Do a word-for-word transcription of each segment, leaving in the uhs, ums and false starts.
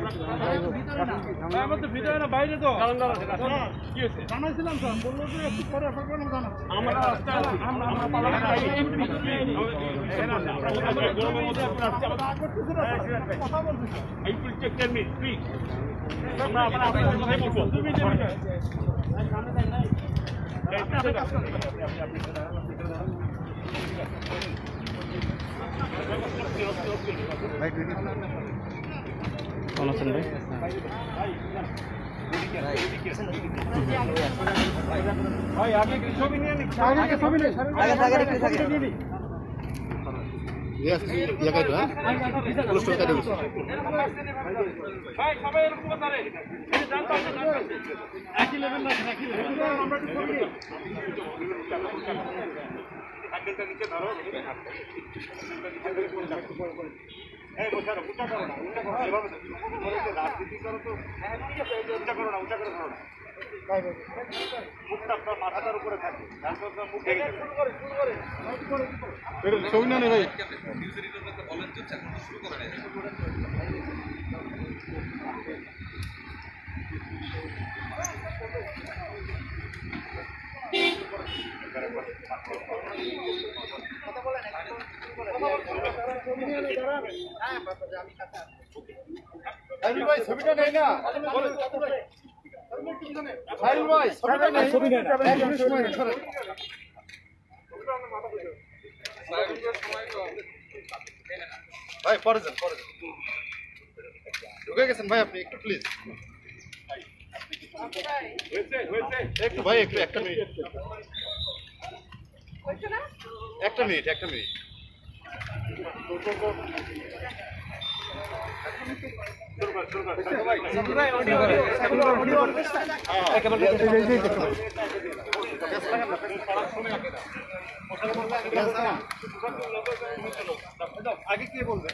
আমার তো ভিতরে না বাইরে তো কি হয়েছে জানাইছিলাম স্যার বললো যে একটু পরে আপনার জানা আমরা আমরা আমরা গরমের মধ্যে কথা বলছি এই প্লিজ টেন মিনিট প্লিজ আমরা আমরা আপনার কথাই বলবো তুমি ভাই আগে কি ছবি নিয়ে নি আগে ছবি নিয়ে আগে আগে আগে নিয়ে নি Yes, ya kaito ha. Terus kita dulu. ভাই সবাই এরকম কথা রে এই জানতো না জানতো একই লেভেল না একই লেভেল আমরা তো ছবি নিই আগে নিচে ধরো এই বসা না উঠা করো না উঠা করো এভাবে রাজনীতি করো তো উঠা করো না উঠা করে ধরো না মুখটা আপনার মাথার উপরে থাকে তারপর মুখে শুরু করে শুরু করে এর ছবি না নেই ভাই নিউজের রিপোর্টটা বলেন তো এখন শুরু করে না আইল ভাই ছবিটা নেই না আইল ভাই ছবিটা নেই ছবি নেই না একদম সময় না সরে ভাই পরে যান পরে যান ঢুকে গেছেন ভাই আপনি একটু প্লিজ হয়েছে হয়েছে একটু ভাই একটু একটা মিনিট একটা মিনিট একটা মিনিট আগে কে বলবেন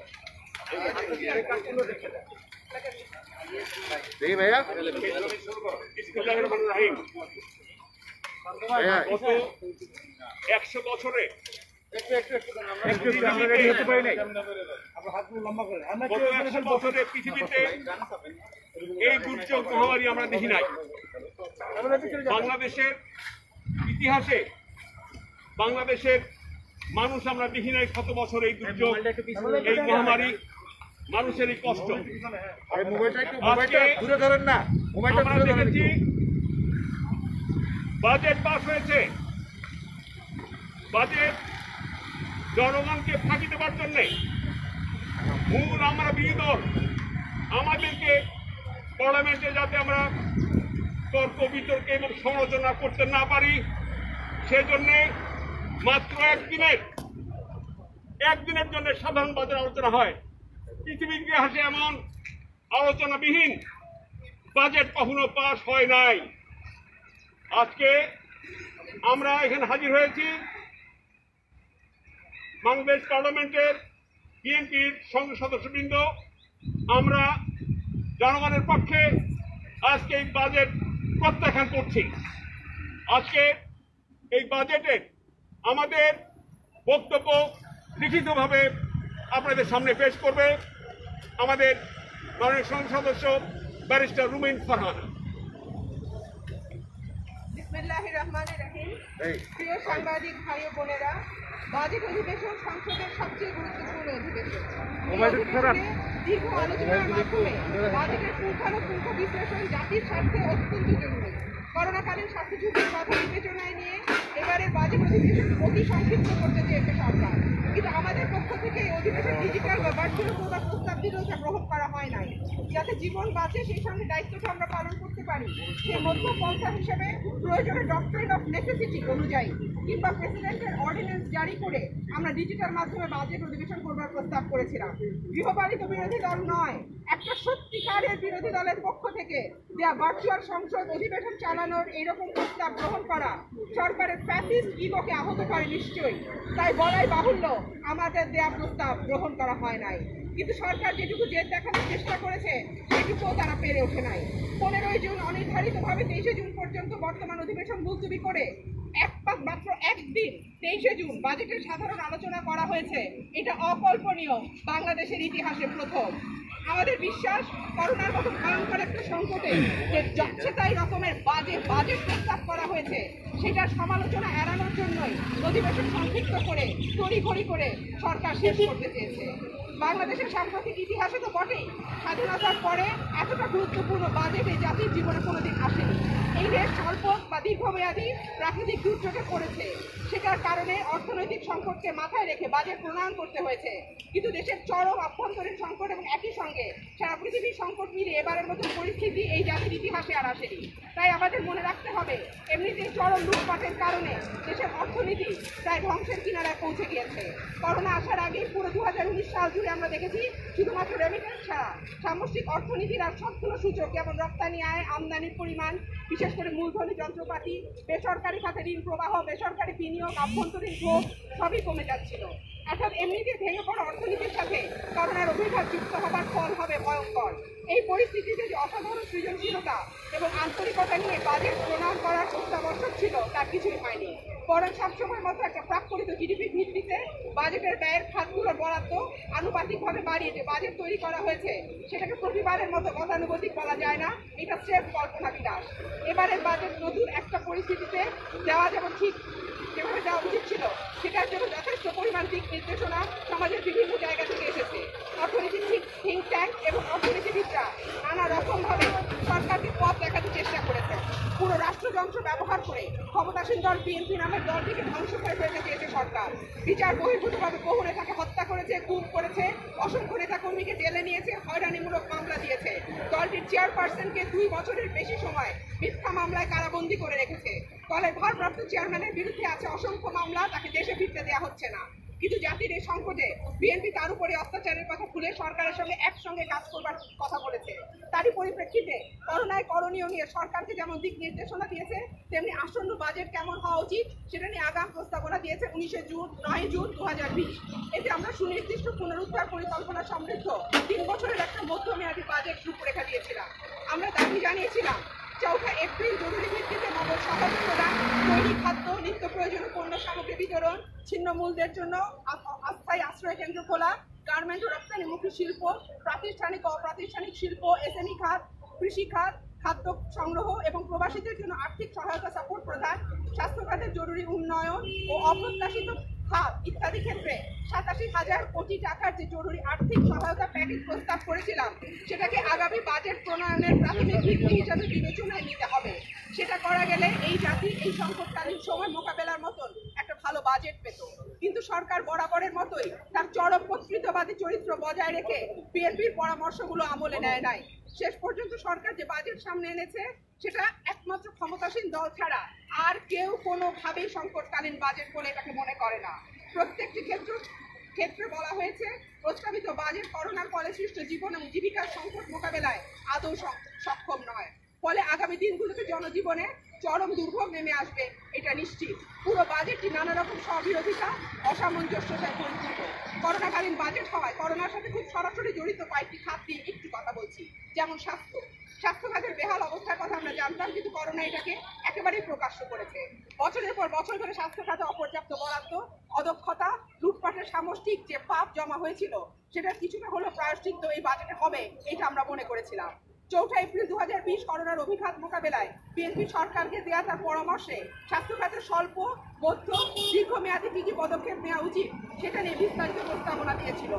দেখি ভাইয়া একশো বছরে পৃথিবীতে এই দুর্যোগ মহামারী আমরা দেখি নাই বাংলাদেশের ইতিহাসে বাংলাদেশের মানুষ আমরা দেখি নাই শত বছর এই দুর্যোগ এই মহামারী মানুষের এই কষ্ট আমরা দেখেছি বাজেট পাস হয়েছে বাজেট জনগণকে ফাঁকি দেওয়ার জন্যে মূল আমরা বিরোধী দল আমাদেরকে পার্লামেন্টে যাতে আমরা তর্ক বিতর্কে এবং সমালোচনা করতে না পারি সেজন্যে মাত্র একদিনের একদিনের জন্য সাধারণ বাজেট আলোচনা হয় পৃথিবীর ইতিহাসে এমন আলোচনাবিহীন বাজেট কখনো পাস হয় নাই আজকে আমরা এখানে হাজির হয়েছি বাংলাদেশ পার্লামেন্টের বিএনপির সংসদ সদস্যবৃন্দ আমরা জনগণের পক্ষে আজকে এই বাজেট প্রত্যাখ্যান করছি আজকে এই বাজেটে আমাদের বক্তব্য লিখিতভাবে আপনাদের সামনে পেশ করবে আমাদের মাননীয় সংসদ সদস্য ব্যারিস্টার রুমিন ফারহানা বিসমিল্লাহির রহমানির রহিম প্রিয় সাংবাদিক ভাই ও বোনেরা বাজেট অধিবেশন সংসদের সবচেয়ে গুরুত্বপূর্ণ অধিবেশন দীর্ঘ আলোচনার মাধ্যমে বাজেটের পুঙ্খানুপুঙ্খ বিশ্লেষণ জাতির স্বার্থে অত্যন্ত জরুরি করোনাকালীন স্বাস্থ্য ঝুঁকির কথা বিবেচনায় নিয়ে এবারের বাজেট অধিবেশন অতি সংক্ষিপ্ত করতে চেয়েছে সরকার কিন্তু আমাদের পক্ষ থেকে এই অধিবেশন ডিজিটাল বা ভার্চুয়াল করার প্রস্তাব দিলেও তা গ্রহণ করা হয় নাই যাতে জীবন বাঁচে সেই সঙ্গে দায়িত্বটা আমরা পালন করতে পারি সেই মধ্য পন্থা হিসেবে প্রয়োজনে ডক্টরিন অফ নেসেসিটি অনুযায়ী কিংবা প্রেসিডেন্টের অর্ডিন্যান্স জারি করে আমরা ডিজিটাল মাধ্যমে বাজেট অধিবেশন করবার প্রস্তাব করেছিলাম গৃহপালিত বিরোধী দল নয় একটা সত্যিকারের বিরোধী দলের পক্ষ থেকে দেয়া ভার্চুয়াল সংসদ অধিবেশন চালানোর এইরকম প্রস্তাব গ্রহণ করা সরকারের ফ্যাসিস্ট ইগোকে আহত করে নিশ্চয়ই তাই বলাই বাহুল্য আমাদের দেয়া প্রস্তাব গ্রহণ করা হয় নাই কিন্তু সরকার যেটুকু জেদ দেখানোর চেষ্টা করেছে সেটুকুও তারা পেরে ওঠে নাই পনেরোই জুন অনির্ধারিতভাবে তেইশে জুন পর্যন্ত বর্তমান অধিবেশন মুলতবি করে এক মাত্র একদিন তেইশে জুন বাজেটের সাধারণ আলোচনা করা হয়েছে এটা অকল্পনীয় বাংলাদেশের ইতিহাসে প্রথম আমাদের বিশ্বাস করোনার মতো ভয়ঙ্কর একটা সংকটে যে যাচ্ছে তাই রকমের বাজে বাজেট প্রস্তাব করা হয়েছে সেটার সমালোচনা এড়ানোর জন্যই অধিবেশন সংক্ষিপ্ত করে তড়িঘড়ি করে সরকার শেষ করতে চেয়েছে। বাংলাদেশের সাম্প্রতিক ইতিহাসে তো বটেই, স্বাধীনতার পরে এতটা গুরুত্বপূর্ণ বাজেট এই জাতির জীবনে কোনোদিন আসেনি। এই দেশ স্বল্প বা দীর্ঘমেয়াদী প্রাকৃতিক দুর্যোগে পড়েছে, সেটার কারণে অর্থনৈতিক সংকটকে মাথায় রেখে বাজেট প্রণয়ন করতে হয়েছে। কিন্তু দেশের চরম আভ্যন্তরীণ সংকট এবং একই সঙ্গে সারা পৃথিবীর সংকট মিলে এবারের মতো পরিস্থিতি এই জাতির ইতিহাসে আর আসেনি। তাই আমাদের মনে রাখতে হবে, এমনিতেই চরম লুটপাটের কারণে দেশের অর্থনীতি প্রায় ধ্বংসের কিনারায় পৌঁছে গিয়েছে। করোনা আসার আগেই পুরো দু হাজার উনিশ সাল জুড়ে আমরা দেখেছি শুধুমাত্র রেমিটেন্স ছাড়া সামষ্টিক অর্থনীতির আর সবগুলো সূচক যেমন রপ্তানি আয়, আমদানির পরিমাণ, বিশেষ করে মূলধনী যন্ত্রপাতি, বেসরকারি খাতে ঋণ প্রবাহ, বেসরকারি বিনিয়োগ, আভ্যন্তরীণ ক্ষোভ সবই কমে যাচ্ছিল। অর্থাৎ এমনিতে ভেঙে পড়া অর্থনীতির সাথে করোনার অভিঘাত যুক্ত হবার ফল হবে ভয়ঙ্কর। এই পরিস্থিতিতে যে অসাধারণ সৃজনশীলতা এবং আন্তরিকতা নিয়ে বাজেট প্রণয়ন করার অত্যাবশ্যক ছিল তার কিছুই হয়নি। বরং সবসময় মতো একটা প্রাক্কলিত জিডিপি ভিত্তিতে বাজেটের ব্যয়ের খাতগুলোর বরাদ্দ আনুপাতিকভাবে বাড়িয়ে যে বাজেট তৈরি করা হয়েছে সেটাকে প্রতিবারের মতো গতানুগতিক বলা যায় না, এটা স্রেফ কল্পনা বিলাস। এবারের বাজেট নতুন একটা পরিস্থিতিতে দেওয়া যেমন ঠিক যেভাবে দেওয়া উচিত ছিল সেটার জন্য যথেষ্ট পরিমাণ দিক নির্দেশনা সমাজের বিভিন্ন জায়গা থেকে এসেছে। অর্থনীতির থিঙ্ক ট্যাঙ্ক এবং অর্থনীতিবিদরা নানা রকমভাবে সরকারকে পথ দেখাতে চেষ্টা করেছে। পুরো রাষ্ট্রযন্ত্র ব্যবহার করে ক্ষমতাসীন দল বিএনপি নামের দলটিকে ধ্বংস করে ফেলতে চেয়েছে সরকার। বিচার বহির্ভূতভাবে বহু নেতাকে হত্যা করেছে, গুম করেছে, অসংখ্য নেতা কর্মীকে জেলে নিয়েছে, হয়রানিমূলক মামলা দিয়েছে। দলটির চেয়ারপারসনকে দুই বছরের বেশি সময় মিথ্যা মামলায় কারাবন্দী করে রেখেছে। দলের ভারপ্রাপ্ত চেয়ারম্যানের বিরুদ্ধে আছে অসংখ্য মামলা, তাকে দেশে ফিরতে দেওয়া হচ্ছে না। কিন্তু জাতির এই সংকটে বিএনপি তার উপরে অত্যাচারের কথা ভুলে সরকারের সঙ্গে একসঙ্গে কাজ করবার কথা বলেছে। তারই পরিপ্রেক্ষিতে করোনায় করণীয় নিয়ে সরকারকে যেমন দিক নির্দেশনা দিয়েছে, তেমনি আসন্ন বাজেট কেমন হওয়া উচিত সেটা নিয়ে আগাম প্রস্তাবনা দিয়েছে উনিশে জুন নয় জুন দু হাজার বিশ। এতে আমরা সুনির্দিষ্ট পুনরুদ্ধার পরিকল্পনা সমৃদ্ধ তিন বছরের একটা মধ্যমেয়াদী বাজেট রূপরেখা দিয়েছিলাম। আমরা দাবি জানিয়েছিলাম চৌঠা এপ্রিল জরুরি ভিত্তিতে নগদ সহায়তা প্রদান, তৈরি খাদ্য, নিত্য প্রয়োজনীয় পণ্য সামগ্রী বিতরণ, ছিন্নমূলদের জন্য অস্থায়ী আশ্রয় কেন্দ্র খোলা, গার্মেন্ট ও রপ্তানিমুখী শিল্প, প্রাতিষ্ঠানিক ও অপ্রাতিষ্ঠানিক শিল্প, এসএমই খাত, কৃষি খাত, খাদ্য সংগ্রহ এবং প্রবাসীদের জন্য আর্থিক সহায়তা সাপোর্ট প্রদান, স্বাস্থ্য খাতের জরুরি উন্নয়ন ও অপ্রত্যাশিত খাত ইত্যাদি ক্ষেত্রে সাতাশি হাজার কোটি টাকার যে জরুরি আর্থিক সহায়তা প্যাকেজ প্রস্তাব করেছিলাম সেটাকে আগামী বাজেট প্রণয়নের প্রাথমিক ভিত্তি হিসাবে বিবেচনায় নিতে হবে। সেটা করা গেলে এই জাতি এই সংকটকালীন সময় মোকাবেলার মতন একটা ভালো বাজেট পেত। কিন্তু সরকার বরাবরের মতোই তার চরম কর্তৃত্ববাদী চরিত্র বজায় রেখে বিএনপির পরামর্শগুলো আমলে নেয় নাই। শেষ পর্যন্ত সরকার যে বাজেট সামনে এনেছে সেটা একমাত্র ক্ষমতাসীন দল ছাড়া আর কেউ কোনোভাবেই সংকটকালীন বাজেট বলে এটাকে মনে করে না। প্রত্যেকটি ক্ষেত্র ক্ষেত্রে বলা হয়েছে প্রস্তাবিত বাজেট করোনার ফলে সৃষ্ট জীবন এবং জীবিকার সংকট মোকাবেলায় আদৌ সক্ষম নয়। ফলে আগামী দিনগুলোতে জনজীবনে চরম দুর্ভোগ নেমে আসবে এটা নিশ্চিত। পুরো বাজেটটি নানা রকম স্ববিরোধিতা, অসামঞ্জস্যতায় পরিপূর্ণ। করোনাকালীন বাজেট হওয়ায় করোনার সাথে খুব সরাসরি জড়িত কয়েকটি খাত নিয়ে একটু কথা বলছি। যেমন স্বাস্থ্য স্বাস্থ্য খাতের বেহাল অবস্থার কথা আমরা জানতাম, কিন্তু করোনা এটাকে একেবারেই প্রকাশ্য করেছে। বছরের পর বছর ধরে স্বাস্থ্য খাতে অপর্যাপ্ত বরাদ্দ, অদক্ষতা, লুটপাটের সামষ্টিক যে পাপ জমা হয়েছিল সেটার কিছুটা হলেও প্রায়শ্চিত্ত এই বাজেটে হবে এটা আমরা মনে করেছিলাম। চৌঠা এপ্রিল দু হাজার বিশ করোনার অভিঘাত মোকাবেলায় বিএনপি সরকারকে দেওয়া তার পরামর্শে স্বাস্থ্য খাতের স্বল্প, মধ্য, দীর্ঘমেয়াদী কি কি পদক্ষেপ নেওয়া উচিত সেটা নিয়ে বিস্তারিত প্রস্তাবনা দিয়েছিল।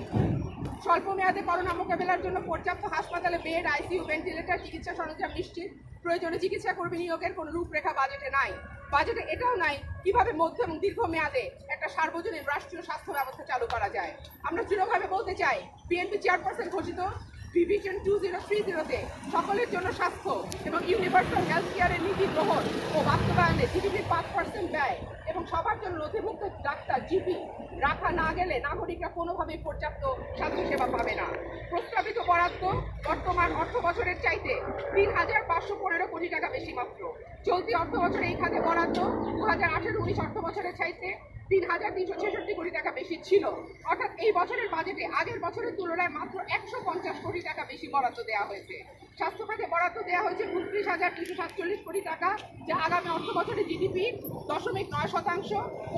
স্বল্প মেয়াদে করোনা মোকাবেলার জন্য পর্যাপ্ত হাসপাতালে বেড, আইসিইউ, ভেন্টিলেটর, চিকিৎসা সরঞ্জাম নিশ্চিত, প্রয়োজনে চিকিৎসা কর্মী নিয়োগের কোনো রূপরেখা বাজেটে নাই। বাজেটে এটাও নাই কিভাবে মধ্য এবং দীর্ঘমেয়াদে একটা সার্বজনীন রাষ্ট্রীয় স্বাস্থ্য ব্যবস্থা চালু করা যায়। আমরা দৃঢ়ভাবে বলতে চাই, বিএনপি চেয়ারপারসন ঘোষিত ভিশন টু জিরো থ্রি জিরোতে সকলের জন্য স্বাস্থ্য এবং ইউনিভার্সাল হেলথ কেয়ারের নীতি গ্রহণ ও বাস্তবায়নে জিডিপির পাঁচ পার্সেন্ট ব্যয় এবং সবার জন্য নথিভুক্ত ডাক্তার, জিপি রাখা না গেলে নাগরিকরা কোনোভাবেই পর্যাপ্ত স্বাস্থ্যসেবা পাবে না। প্রস্তাবিত বরাদ্দ বর্তমান অর্থ বছরের চাইতে তিন হাজার পাঁচশো পনেরো কোটি টাকা বেশি মাত্র। চলতি অর্থ বছরে এই খাতে বরাদ্দ দু হাজার আঠেরো উনিশ অর্থ বছরের চাইতে তিন হাজার তিনশো ছেষট্টি কোটি টাকা বেশি ছিল। অর্থাৎ এই বছরের বাজেটে আগের বছরের তুলনায় মাত্র একশো পঞ্চাশ কোটি টাকা বেশি বরাদ্দ দেওয়া হয়েছে। স্বাস্থ্য খাতে বরাদ্দ দেওয়া হয়েছে উনত্রিশ হাজার দুশো সাতচল্লিশ কোটি টাকা, যা আগামী অর্থ বছরে জিডিপি দশমিক নয় শতাংশ।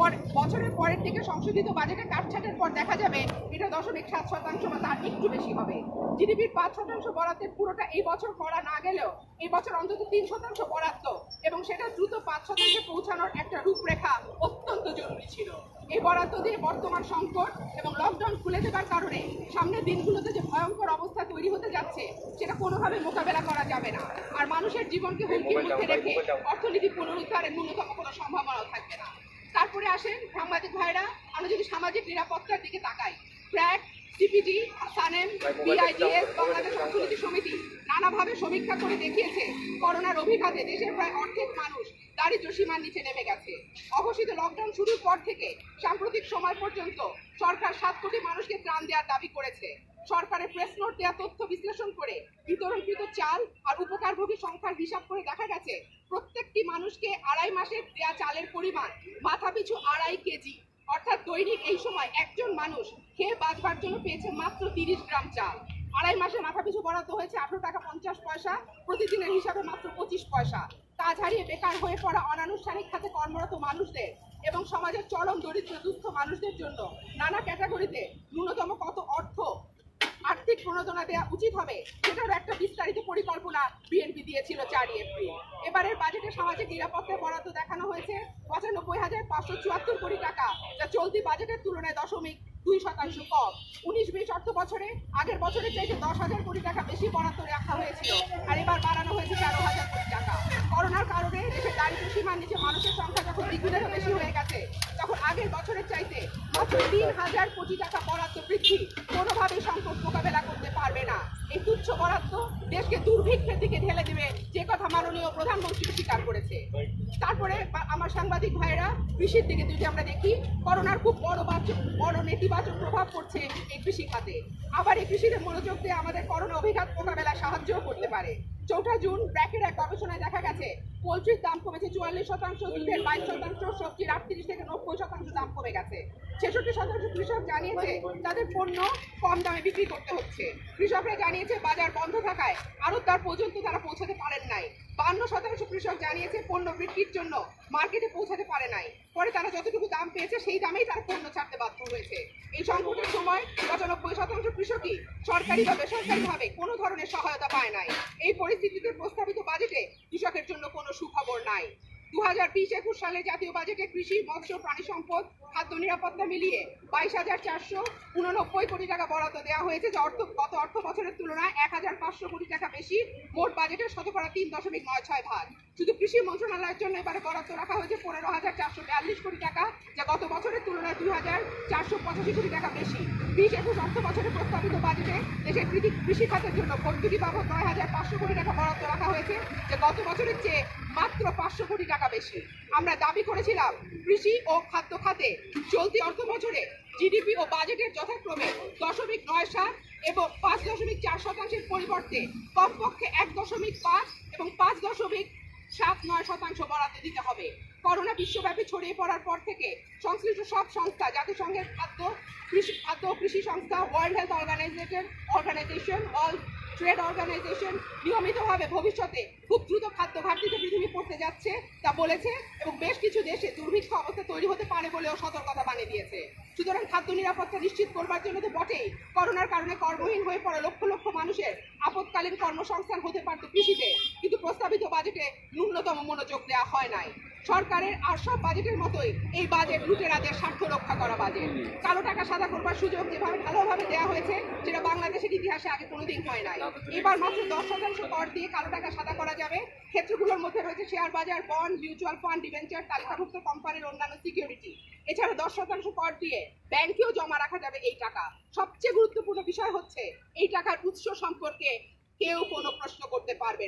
বছরের পরের দিকে সংশোধিত বাজেটে কাটছাটের পর দেখা যাবে এটা দশমিক সাত শতাংশ বা তার একটু বেশি হবে। জিডিপির পাঁচ শতাংশ বরাদ্দের পুরোটা এই বছর করা না গেলেও এই বছর অন্তত তিন শতাংশ বরাদ্দ এবং সেটা দ্রুত পাঁচ শতাংশে পৌঁছানোর একটা রূপরেখা অত্যন্ত জরুরি ছিল। এই বরাদ্দ দিয়ে বর্তমান সংকট এবং লকডাউন খুলে দেওয়ার কারণে সামনের দিনগুলোতে যে ভয়ঙ্কর অবস্থা তৈরি হতে যাচ্ছে সেটা কোনোভাবে মোকাবেলা করা যাবে না, আর মানুষের জীবনকে হুমকির মধ্যে রেখে অর্থনীতি পুনরুদ্ধারের ন্যূনতম কোনো সম্ভাবনাও থাকবে না। তারপরে আসেন সাংবাদিক ভাইরা, আমরা যদি সামাজিক নিরাপত্তার দিকে তাকাই, track, CPD, SANEM, BIDS, Bangladesh অর্থনীতি সমিতি নানাভাবে সমীক্ষা করে দেখিয়েছে করোনার অভিঘাতে দেশের প্রায় অর্ধেক মানুষ দারিদ্র্য সীমার নিচে নেমে গেছে। অঘোষিত লকডাউন শুরুর পর থেকে সাম্প্রতিক সময় পর্যন্ত সরকার সাত কোটি মানুষকে ত্রাণ দেওয়ার দাবি করেছে। সরকারের প্রেস নোট দেওয়া তথ্য বিশ্লেষণ করে বিতরণকৃত চাল আর উপকারভোগী সংখ্যার হিসাব করে দেখা গেছে প্রত্যেকটি মানুষকে আড়াই মাসের দেয়া চালের পরিমাণ মাথাপিছু আড়াই কেজি, অর্থাৎ দৈনিক এই সময় একজন মানুষ খেয়ে বাঁচবার জন্য পেয়েছে মাত্র তিরিশ গ্রাম চাল। আড়াই মাসে মাথাপিছু বরাদ্দ হয়েছে আঠারো টাকা পঞ্চাশ পয়সা, প্রতিদিনের হিসাবে মাত্র পঁচিশ পয়সা। কাজ হারিয়ে বেকার হয়ে পড়া অনানুষ্ঠানিক খাতে কর্মরত মানুষদের এবং সমাজের চরম দরিদ্র দুস্থ মানুষদের জন্য নানা ক্যাটাগরিতে ন্যূনতম কত অর্থ আর্থিক প্রণোদনা দেওয়া উচিত হবে সেটারও একটা বিস্তারিত পরিকল্পনা বিএনপি দিয়েছিল চারই এপ্রিল। এবারের বাজেটে সামাজিক নিরাপত্তার বরাদ্দ দেখানো হয়েছে পঁচানব্বই হাজার পাঁচশো চুয়াত্তর কোটি টাকা, যা চলতি বাজেটের তুলনায় দশমিক দুই শতাংশ কম। উনিশ বিশ অর্থ বছরে আগের বছরের চাইতে দশ হাজার কোটি টাকা বেশি বরাদ্দ রাখা হয়েছিল, আর এবার বাড়ানো হয়েছে তেরো হাজার কোটি টাকা। করোনার কারণে দেশের দারিদ্র্য সীমার নিচে মানুষের সংখ্যা যখন দ্বিগুণেরও বেশি হয়ে গেছে, তখন আগের বছরের চাইতে মাত্র তিন হাজার কোটি টাকা বরাদ্দ বৃদ্ধি কোনোভাবেই সংকট মোকাবেলা করতে পারবে না। এই তুচ্ছ বরাদ্দ দেশকে দুর্ভিক্ষের দিকে ঢেলে দেবে, যে কথা মাননীয় প্রধানমন্ত্রী স্বীকার করেছে। তারপরে আমার সাংবাদিক ভাইরা, কৃষির দিকে যদি আমরা দেখি, করোনার খুব বড় বড় নেতিবাচক প্রভাব পড়ছে এই কৃষি খাতে। আবার এই কৃষিতে মনোযোগ দিয়ে আমাদের করোনা অভিঘাত মোকাবেলায় সাহায্যও করতে পারে। চৌঠা জুন ব্র্যাকের এক গবেষণায় দেখা গেছে পোলট্রির দাম কমেছে চুয়াল্লিশ শতাংশ, দুধের বাইশ শতাংশ, সবজির আটত্রিশ থেকে নব্বই শতাংশ দাম কমে গেছে। ছেষট্টি শতাংশ কৃষক জানিয়েছে তাদের পণ্য কম দামে বিক্রি করতে হচ্ছে। কৃষকরা জানিয়েছে বাজার বন্ধ থাকায় আড়তদার পর্যন্ত তারা পৌঁছাতে পারেন নাই। বান্ন শতাংশ কৃষক জানিয়েছে পণ্য বিক্রির জন্য মার্কেটে পৌঁছাতে পারে নাই, পরে তারা যতটুকু দাম পেয়েছে সেই দামেই তারা পণ্য ছাড়তে বাধ্য হয়েছে। এই সংকটের সময় পঁচানব্বই শতাংশ কৃষকই সরকারি বা বেসরকারিভাবে কোনো ধরনের সহায়তা পায় নাই। এই পরিস্থিতিতে প্রস্তাবিত বাজেটে কৃষকের জন্য কোনো সুখবর নাই। দু হাজার বিশ একুশ সালে জাতীয় বাজেটে কৃষি, মৎস্য, প্রাণী সম্পদ, খাদ্য নিরাপত্তা মিলিয়ে বাইশ হাজার চারশো উননব্বই কোটি টাকা বরাদ্দ দেওয়া হয়েছে, যা অর্থ গত অর্থ বছরের তুলনায় এক হাজার পাঁচশো কোটি টাকা বেশি। মোট বাজেটের শতকরা তিন দশমিক নয় ছয় ভাগ। শুধু কৃষি মন্ত্রণালয়ের জন্য এবারে বরাদ্দ রাখা হয়েছে পনেরো হাজার চারশো বিয়াল্লিশ কোটি টাকা, যা গত বছরের তুলনায় দুই হাজার চারশো পঁচাশি কোটি টাকা বেশি। বিশ একুশ অর্থ বছরে প্রস্তাবিত বাজেটে দেশের কৃষি খাতের জন্য ভর্তুকি বাবদ নয় হাজার পাঁচশো কোটি টাকা বরাদ্দ রাখা হয়েছে, যা গত বছরের চেয়ে মাত্র পাঁচশো কোটি টাকা বেশি। আমরা দাবি করেছিলাম কৃষি ও খাদ্য খাতে চলতি অর্থ বছরে জিডিপি ও বাজেটের যথাক্রমে দশমিক নয় সাত এবং পাঁচ দশমিক চার শতাংশের পরিবর্তে কমপক্ষে এক দশমিক পাঁচ এবং পাঁচ দশমিক সাত নয় শতাংশ বরাদ্দ দিতে হবে। করোনা বিশ্বব্যাপী ছড়িয়ে পড়ার পর থেকে সংশ্লিষ্ট সব সংস্থা, জাতিসংঘের খাদ্য কৃষি খাদ্য কৃষি সংস্থা, world health organization organization world trade organization নিয়মিতভাবে ভবিষ্যতে খুব দ্রুত খাদ্য ঘাটতিতে পৃথিবী পড়তে যাচ্ছে তা বলেছে এবং বেশ কিছু দেশে দুর্ভিক্ষ অবস্থা তৈরি হতে পারে বলেও সতর্কতা বানিয়ে দিয়েছে। সুতরাং খাদ্য নিরাপত্তা নিশ্চিত করবার জন্য তো বটেই, করোনার কারণে কর্মহীন হয়ে পড়া লক্ষ লক্ষ মানুষের আপৎকালীন কর্মসংস্থান হতে পারত কৃষিতে, কিন্তু প্রস্তাবিত বাজেটে ন্যূনতম মনোযোগ দেওয়া হয় নাই। সরকারের আর সব বাজেটের মতোই এই বাজেট লুটেরাদের স্বার্থ রক্ষা করা বাজেট। কালো টাকা সাদা করবার সুযোগ যেভাবে ভালোভাবে দেওয়া হয়েছে সেটা বাংলাদেশের ইতিহাসে আগে কোনোদিন হয় নাই। এবার মাত্র দশ শতাংশ কর দিয়ে কালো টাকা সাদা করা যাবে। ক্ষেত্রগুলোর মধ্যে রয়েছে শেয়ার বাজার, বন্ড, মিউচুয়াল ফান্ড, ডিবেঞ্চার, তালিকাভুক্ত কোম্পানির অন্যান্য সিকিউরিটি। এছাড়া দশ শতাংশ কর দিয়ে ব্যাংকেও জমা রাখা যাবে এই টাকা। সবচেয়ে গুরুত্বপূর্ণ বিষয় হচ্ছে এই টাকার উৎস সম্পর্কে কেউ কোনো প্রশ্ন করতে পারবে না।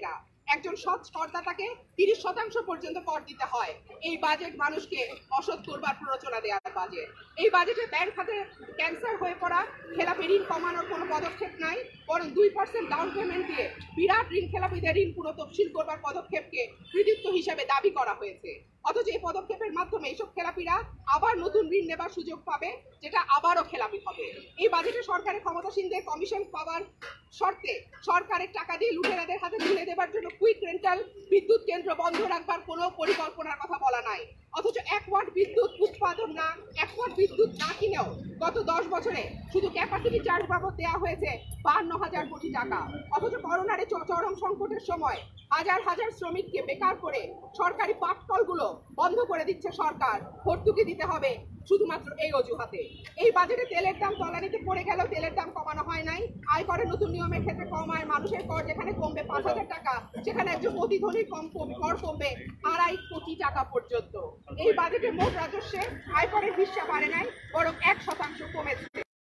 একজন সৎ করদাতাকে তিরিশ শতাংশ পর্যন্ত কর দিতে হয়। এই বাজেট মানুষকে অসৎ করবার প্ররোচনা দেওয়ার বাজেট। এই বাজেটে ব্যাংক খাতে ক্যান্সার হয়ে পড়া খেলাপি ঋণ কমানোর কোনো পদক্ষেপ নাই, বরং দুই পার্সেন্ট ডাউন পেমেন্ট দিয়ে বিরাট ঋণ খেলাপিদের ঋণ পুরো তফসিল করবার পদক্ষেপকে কৃতিত্ব হিসেবে দাবি করা হয়েছে। অথচ এই পদক্ষেপের মাধ্যমে এইসব খেলাপিরা আবার নতুন ঋণ নেবার সুযোগ পাবে, যেটা আবারও খেলাপি হবে। এই বাজেটে সরকারের ক্ষমতাসীনদের কমিশন পাওয়ার শর্তে সরকারের টাকা দিয়ে লুটেরাদের হাতে তুলে দেবার জন্য কুইক রেন্টাল বিদ্যুৎ কেন্দ্র বন্ধ রাখবার কোনো পরিকল্পনার কথা বলা নাই। অথচ এক ওয়াট বিদ্যুৎ উৎপাদন না এক ওয়াট বিদ্যুৎ না কিনেও গত দশ বছরে শুধু ক্যাপাসিটি চার্জ বাবদ দেওয়া হয়েছে বান্ন হাজার কোটি টাকা। অথচ করোনার চরম সংকটের সময় হাজার হাজার শ্রমিককে বেকার করে সরকারি পাটকলগুলো বন্ধ করে দিচ্ছে সরকার, ভর্তুকি দিতে হবে শুধুমাত্র এই অজুহাতে। এই বাজেটে তেলের দাম তলানিতে পড়ে গেল, তেলের দাম কমানো হয় নাই। আয়করের নতুন নিয়মের ক্ষেত্রে কমায়, মানুষের কর যেখানে কমবে পাঁচ হাজার টাকা, সেখানে একজন অতি ধনীর কম কর কমবে আড়াই কোটি টাকা পর্যন্ত। এই বাজেটে মোট রাজস্বে আয়করের হিস্সা বাড়ে নাই, বরং এক শতাংশ কমেছে।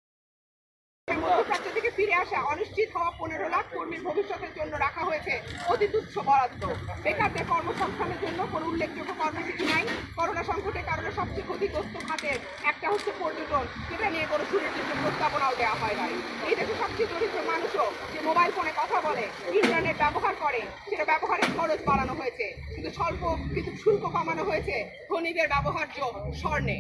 মধ্যপ্রাচ্য থেকে ফিরে আসা অনিশ্চিত হওয়া পনেরো লাখ কর্মীর ভবিষ্যতের জন্য রাখা হয়েছে অতি তুচ্ছ বরাদ্দ। বেকারদের কর্মসংস্থানের জন্য কোনো উল্লেখযোগ্য কর্মসূচি নাই। করোনা সংকটের কারণে সবচেয়ে ক্ষতিগ্রস্ত খাতের একটা হচ্ছে পর্যটন, যেটা নিয়ে কোনো সুনির্দিষ্ট প্রস্তাবনাও দেওয়া হয় নাই। এই দেশে সবচেয়ে দরিদ্র মানুষও যে মোবাইল ফোনে কথা বলে, ইন্টারনেট ব্যবহার করে, সেটা ব্যবহারের খরচ বাড়ানো হয়েছে, কিন্তু স্বল্প কিন্তু শুল্ক কমানো হয়েছে ধনীদের ব্যবহার্য স্বর্ণে।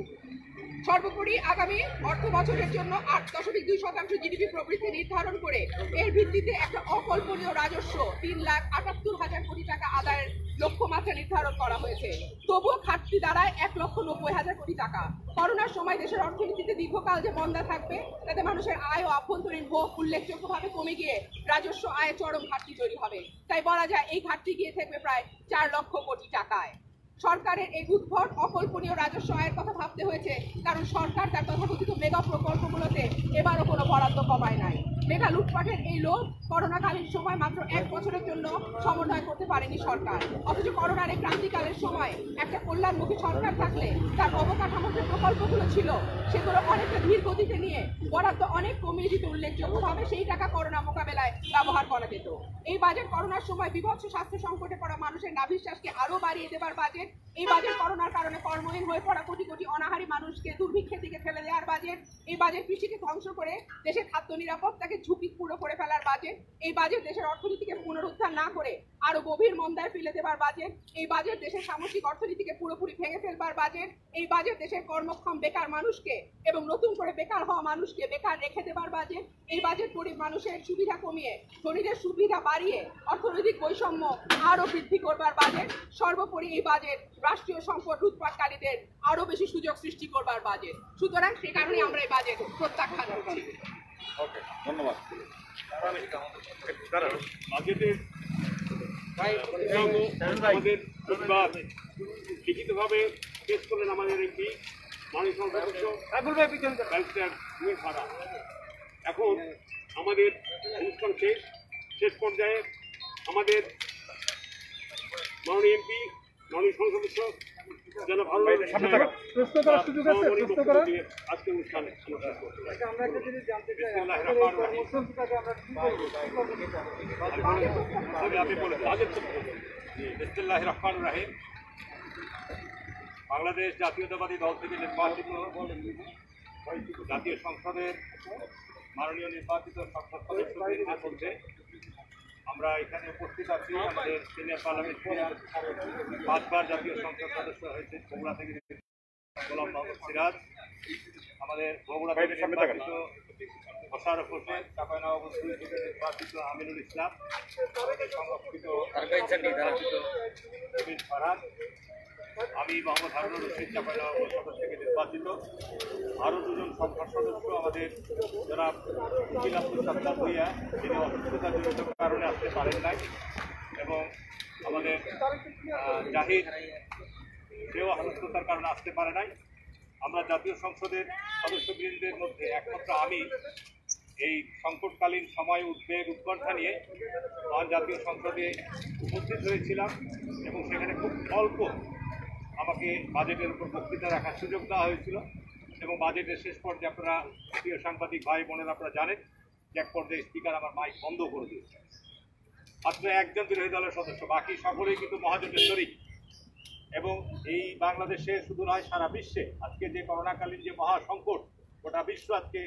সর্বোপরি আগামী অর্থ বছরের জন্য আট দশমিক দুই শতাংশ জিডিপি প্রবৃদ্ধি নির্ধারণ করে এর ভিত্তিতে একটা অকল্পনীয় রাজস্ব তিন লাখ আটাত্তর হাজার কোটি টাকা আদায়ের লক্ষ্যমাত্রা নির্ধারণ করা হয়েছে। তবুও ঘাটতি দাঁড়ায় এক লক্ষ নব্বই হাজার কোটি টাকা। করোনার সময় দেশের অর্থনীতিতে দীর্ঘকাল যে মন্দা থাকবে, তাতে মানুষের আয় ও আভ্যন্তরীণ ভোগ উল্লেখযোগ্যভাবে কমে গিয়ে রাজস্ব আয়ে চরম ঘাটতি তৈরি হবে। তাই বলা যায় এই ঘাটতি গিয়ে থাকবে প্রায় চার লক্ষ কোটি টাকায়। সরকারের এই উদ্ভট অকল্পনীয় রাজস্ব আয়ের কথা ভাবতে হয়েছে, কারণ সরকার তার তথাকথিত মেগা প্রকল্পগুলোতে এবারও কোনো বরাদ্দ কমায় নাই। মেগা লুটপাটের এই লোভ করোনাকালীন সময় মাত্র এক বছরের জন্য সমন্বয় করতে পারেনি সরকার। অথচ করোনার এই ক্রান্তিকালের সময় একটা কল্যাণমুখী সরকার থাকলে তার অবকাঠামোর যে প্রকল্পগুলো ছিল সেগুলো অনেকটা ধীর গতিতে নিয়ে বরাদ্দ অনেক কমিয়ে দিতে উল্লেখযোগ্যভাবে সেই টাকা করোনা মোকাবেলায় ব্যবহার করা যেত। এই বাজেট করোনার সময় বিভৎস স্বাস্থ্য সংকটে পড়া মানুষের নাভিশ্বাসকে আরও বাড়িয়ে দেবার বাজেট। এই বাজেট করোনার কারণে কর্মহীন হয়ে পড়া কোটি কোটি অনাহারী মানুষকে দুর্ভিক্ষের দিকে ফেলে দেওয়ার বাজেট। এই বাজেট কৃষিকে ধ্বংস করে দেশের খাদ্য নিরাপত্তাকে ঝুঁকি পুরো করে ফেলার বাজেট। এই বাজেট দেশের অর্থনীতিকে পুনরুদ্ধার না করে আরো গভীর মন্দায় ফেলে দেবার বাজেট। এই বাজেট দেশের সামষ্টিক অর্থনীতিকে পুরোপুরি ভেঙে ফেলবার বাজেট। এই বাজেট দেশের কর্মক্ষম বেকার মানুষকে এবং নতুন করে বেকার হওয়া মানুষকে বেকার রেখে দেবার বাজেট। এই বাজেট গরিব মানুষের সুবিধা কমিয়ে ধনীদের সুবিধা বাড়িয়ে অর্থনৈতিক বৈষম্য আরো বৃদ্ধি করবার বাজেট। সর্বোপরি এই বাজেট রাষ্ট্রীয় সম্পদ লুটপাটকারীদের আরো বেশি সুযোগ সৃষ্টি করবার বাজেট। সুতরাং সে কারণে আমরা এই বাজেট প্রত্যাখ্যান করছি। ওকে, ধন্যবাদ। বাজেটের আমাদের প্রতিবাদ লিখিতভাবে পেশ করলেন আমাদের একটি মাননীয় সদস্য ব্যারিস্টার নুর ফারা। এখন আমাদের অনুষ্ঠান শেষ শেষ পর্যায়ে আমাদের মাননীয় এমপি মাননীয় সদস্য যেন ভালো আজকে অনুষ্ঠানে বাংলাদেশ জাতীয়তাবাদী দল থেকে নির্বাচিত জাতীয় সংসদের মাননীয় নির্বাচিত সংসদ সদস্য মধ্যে আমরা এখানে উপস্থিত আছি। আমাদের সিনিয়র পার্লামেন্টারিয়ান পাঁচবার জাতীয় সংসদ সদস্য হয়েছে বগুড়া থেকে গোলাম মোহাম্মদ সিরাজ, আমাদের বগুড়া থেকে নির্বাচিত মোশাররফ হোসেন, চাঁপাইনবাবগঞ্জ দুই থেকে নির্বাচিত আমিনুল ইসলাম, সংরক্ষিত ফারহান, আমি মোহাম্মদ হারুনুর রশিদ চাঁপাইনবাবগঞ্জ সদস্য থেকে নির্বাচিত। আরও দুজন সংসদ সদস্য আমাদের জনাব উকিল আব্দুল সাত্তার ভূঁইয়া, যিনি অসুস্থতাজনিত কারণে আসতে পারেন নাই, এবং আমাদের জাহিদ, সেও অসুস্থতার কারণে আসতে পারে নাই। আমরা জাতীয় সংসদের সদস্যবৃন্দের মধ্যে একমাত্র আমি এই সংকটকালীন সময় উদ্বেগ উৎকণ্ঠা নিয়ে আমার জাতীয় সংসদে উপস্থিত হয়েছিলাম, এবং সেখানে খুব অল্প আমাকে বাজেটের উপর বক্তৃতা রাখার সুযোগ দেওয়া হয়েছিল। এবং বাজেটের শেষ পর্যায়ে আপনারা প্রিয় সাংবাদিক ভাই বোনেরা আপনারা জানেন যে এক পর্যায়ে স্পিকার আমার মাইক বন্ধ করে দিয়েছে। মাত্র একজন বিরোধী দলের সদস্য, বাকি সকলেই কিন্তু মহাজোটের শরিক। এবং এই বাংলাদেশে শুধু নয়, সারা বিশ্বে আজকে যে করোনাকালীন যে মহা সংকট, গোটা বিশ্ব আজকে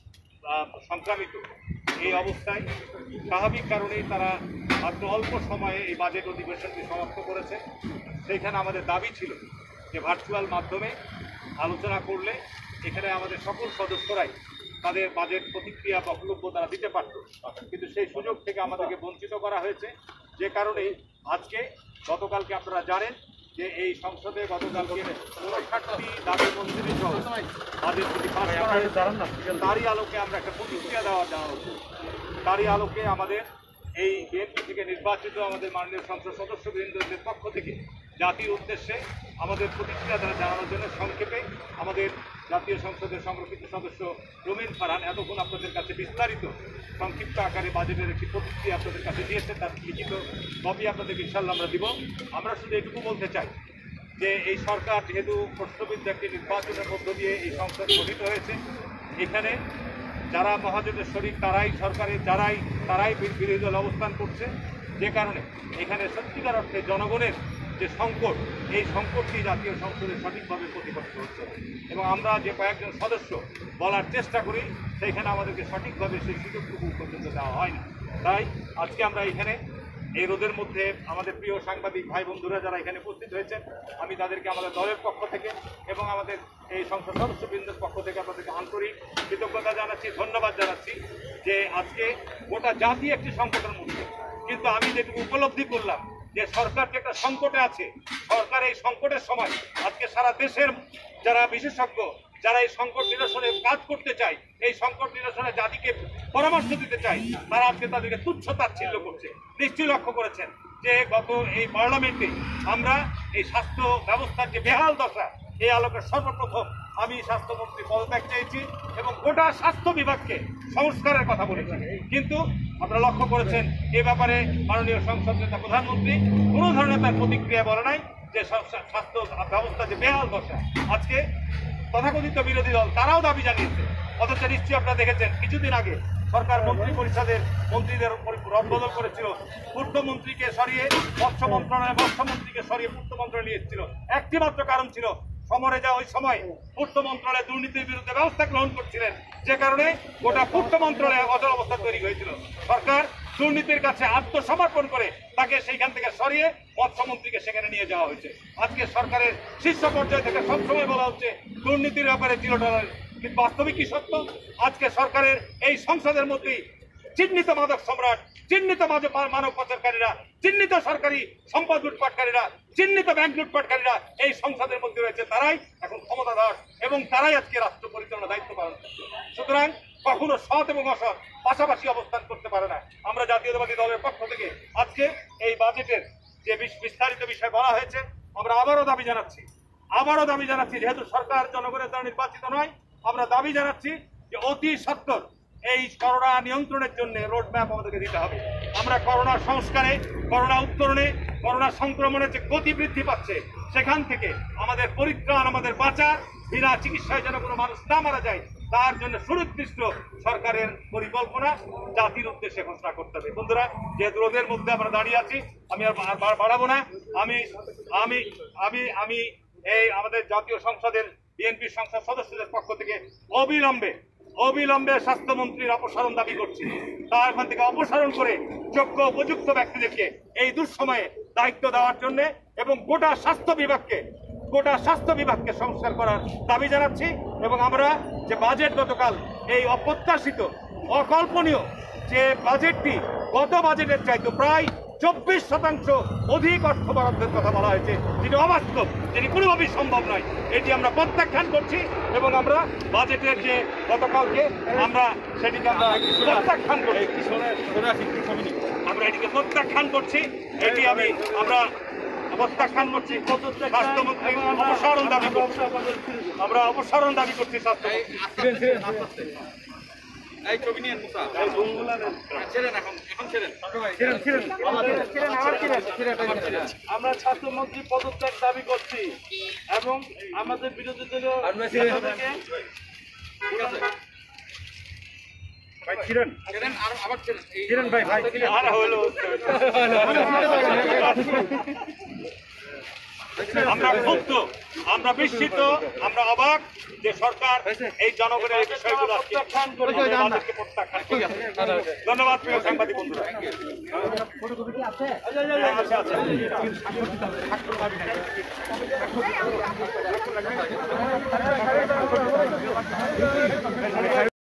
সংক্রামিত। এই অবস্থায় স্বাভাবিক কারণেই তারা মাত্র অল্প সময়ে এই বাজেট অধিবেশনটি সমাপ্ত করেছে। সেইখানে আমাদের দাবি ছিল যে ভার্চুয়াল মাধ্যমে আলোচনা করলে এখানে আমাদের সকল সদস্যরাই তাদের বাজেট প্রতিক্রিয়া বক্তব্য তারা দিতে পারত, কিন্তু সেই সুযোগ থেকে আমাদেরকে বঞ্চিত করা হয়েছে। যে কারণে আজকে গতকালকে আপনারা জানেন যে এই সংসদে গতকালকে উনষাটটি দাবি মঞ্জুরি সহ বাজেট যদি পাস করা হয়েছে, তারই আলোকে আমরা একটা প্রতিক্রিয়া দেওয়া দেওয়া হচ্ছে। তারই আলোকে আমাদের এই বিএনপি থেকে নির্বাচিত আমাদের মাননীয় সংসদ সদস্যবৃন্দদের পক্ষ থেকে জাতির উদ্দেশ্যে আমাদের প্রতিক্রিয়া দ্বারা জানানোর জন্য সংক্ষেপে আমাদের জাতীয় সংসদের সংরক্ষিত সদস্য রুমিন ফারহান এতক্ষণ আপনাদের কাছে বিস্তারিত সংক্ষিপ্ত আকারে বাজেটের একটি প্রতিক্রিয়া আপনাদের কাছে দিয়েছে, তার লিখিত কপি আপনাদেরকে ইনশাল্লাহ আমরা দিব। আমরা শুধু এটুকু বলতে চাই যে এই সরকার যেহেতু প্রশ্নবিদ্ধ একটি নির্বাচনের মধ্য দিয়ে এই সংসদ গঠিত হয়েছে, এখানে যারা মহাজোটের শরিক তারাই সরকারের যারাই তারাই বিরোধী দল অবস্থান করছে, যে কারণে এখানে সত্যিকার অর্থে জনগণের যে সংকট, এই সংকটটি জাতীয় সংসদে সঠিকভাবে প্রতিপন্ন হচ্ছে এবং আমরা যে কয়েকজন সদস্য বলার চেষ্টা করি সেইখানে আমাদেরকে সঠিকভাবে সেই সুযোগটুকু পর্যন্ত দেওয়া হয়নি। তাই আজকে আমরা এখানে এই রোদের মধ্যে আমাদের প্রিয় সাংবাদিক ভাই বন্ধুরা যারা এখানে উপস্থিত হয়েছেন, আমি তাদেরকে আমাদের দলের পক্ষ থেকে এবং আমাদের এই সংসদ সদস্যবৃন্দের পক্ষ থেকে আপনাদেরকে আন্তরিক কৃতজ্ঞতা জানাচ্ছি, ধন্যবাদ জানাচ্ছি যে আজকে গোটা জাতি একটি সংকটের মধ্যে, কিন্তু আমি যেটুকু উপলব্ধি করলাম যে সরকার যে একটা সংকটে আছে, সরকার এই সংকটের সময় আজকে সারা দেশের যারা বিশেষজ্ঞ যারা এই সংকট নিরসনে কাজ করতে চায়, এই সংকট নিরসনে জাতিকে পরামর্শ দিতে চায়, তারা আজকে তাদেরকে তুচ্ছ তাচ্ছিল্য করছে। নিশ্চয়ই লক্ষ্য করেছেন যে গত এই পার্লামেন্টে আমরা এই স্বাস্থ্য ব্যবস্থার যে বেহাল দশা, এই আলোকে সর্বপ্রথম আমি স্বাস্থ্যমন্ত্রী পদত্যাগ চেয়েছি এবং গোটা স্বাস্থ্য বিভাগকে সংস্কারের কথা বলেছি। কিন্তু আপনারা লক্ষ্য করেছেন এ ব্যাপারে মাননীয় সংসদ নেতা প্রধানমন্ত্রী কোনো ধরনের তার প্রতিক্রিয়া বলে নাই যে স্বাস্থ্য ব্যবস্থা যে বেহাল দশা। আজকে তথাকথিত বিরোধী দল তারাও দাবি জানিয়েছে, অথচ নিশ্চয়ই আপনারা দেখেছেন কিছুদিন আগে সরকার মন্ত্রী পরিষদের মন্ত্রীদের রদবদল করেছিল, পূর্ত মন্ত্রীকে সরিয়ে মৎস্য মন্ত্রণালয়, মৎস্যমন্ত্রীকে সরিয়ে পূর্ত মন্ত্রণালয় নিয়েছিল। একটি মাত্র কারণ ছিল সমরে যা ওই সময় পূর্ত মন্ত্রণালয় দুর্নীতির বিরুদ্ধে ব্যবস্থা গ্রহণ করছিলেন, যে কারণে গোটা পূর্ত মন্ত্রণালয়ে অচল অবস্থা তৈরি হয়েছিল। সরকার দুর্নীতির কাছে আত্মসমর্পণ করে তাকে সেইখান থেকে সরিয়ে মৎস্যমন্ত্রীকে সেখানে নিয়ে যাওয়া হয়েছে। আজকে সরকারের শীর্ষ পর্যায় থেকে সবসময় বলা হচ্ছে দুর্নীতির ব্যাপারে জিরো টলারেন্স, কিন্তু বাস্তবিক কি সত্য? আজকে সরকারের এই সংসদের মধ্যেই চিহ্নিত মাদক সম্রাট, চিহ্নিত মানব পাচারকারীরা, চিহ্নিত সরকারি সম্পদ লুটপাটকারীরা, চিহ্নিত ব্যাংক লুটপাটকারীরা এই সংসদের মধ্যে রয়েছে, তারাই এখন ক্ষমতাধর এবং তারাই আজকে রাষ্ট্র পরিচালনার দায়িত্ব পালন করছে। সুতরাং কখনো সৎ এবং অসৎ পাশাপাশি অবস্থান করতে পারে না। আমরা জাতীয়তাবাদী দলের পক্ষ থেকে আজকে এই বাজেটের যে বিস্তারিত বিষয় বলা হয়েছে, আমরা আবারও দাবি জানাচ্ছি আবারও দাবি জানাচ্ছি যেহেতু সরকার জনগণের দ্বারা নির্বাচিত নয়, আমরা দাবি জানাচ্ছি যে অতি সত্বর এই করোনা নিয়ন্ত্রণের জন্য রোডম্যাপ আমাদেরকে দিতে হবে। আমরা করোনা সংস্কারে, করোনা উত্তরণে, করোনা সংক্রমণের যে গতি বৃদ্ধি পাচ্ছে সেখান থেকে আমাদের পরিত্রাণ, আমাদের বাঁচার, বিনা চিকিৎসায় যেন কোনো মানুষ না মারা যায়, তার জন্য সুনির্দিষ্ট সরকারের পরিকল্পনা জাতির উদ্দেশ্যে ঘোষণা করতে হবে। বন্ধুরা, যেহেতু রোদের মধ্যে আমরা দাঁড়িয়ে আছি, আমি আর বাড়াবো না। আমি আমি আমি আমি এই আমাদের জাতীয় সংসদের বিএনপি সংসদ সদস্যদের পক্ষ থেকে অবিলম্বে অবিলম্বে স্বাস্থ্যমন্ত্রীর অপসারণ দাবি করছি। তার এখান থেকে অপসারণ করে যোগ্য উপযুক্ত ব্যক্তিদেরকে এই দুঃসময়ে দায়িত্ব দেওয়ার জন্য এবং গোটা স্বাস্থ্য বিভাগকে গোটা স্বাস্থ্য বিভাগকে সংস্কার করার দাবি জানাচ্ছি। এবং আমরা যে বাজেট গতকাল এই অপ্রত্যাশিত অকল্পনীয় যে বাজেটটি গত বাজেটের চাইতে প্রায় চব্বিশ শতাংশ অধিক অর্থ বরাদ্দের কথা বলা হয়েছে, যেটি অবাস্তব, যেটি কোনোভাবেই সম্ভব নয়, এটি আমরা প্রত্যাখ্যান করছি এবং আমরা বাজেটের যে গতকালকে আমরা সেটিকে আমরা প্রত্যাখ্যান করছি আমরা এটিকে প্রত্যাখ্যান করছি এটি আমি আমরা প্রত্যাখ্যান করছি। স্বাস্থ্যমন্ত্রী অপসারণ দাবি করছি আমরা অপসারণ দাবি করছি স্বাস্থ্যমন্ত্রী। এই ছবি নিয়ে মুসা ছেড়েন, এখন এখন ছেড়েন, আমরা স্বাস্থ্যমন্ত্রী পদত্যাগ দাবি করছি এবং আমাদের বিরোধী দলীয় ঠিক আছে। ভাই ছিলেন ছেড়েন আর আবার ছেড়েন এই ছিলেন ভাই ভাই আর হলো আমরা ক্ষুব্ধ, আমরা বিস্মিত, আমরা অবাক যে সরকার এই জনগণের এই বিষয়গুলো প্রত্যাখ্যান করে আমাদেরকে প্রত্যাখ্যান করে। ধন্যবাদ প্রিয় সাংবাদিক বন্ধুরা। এই আমরা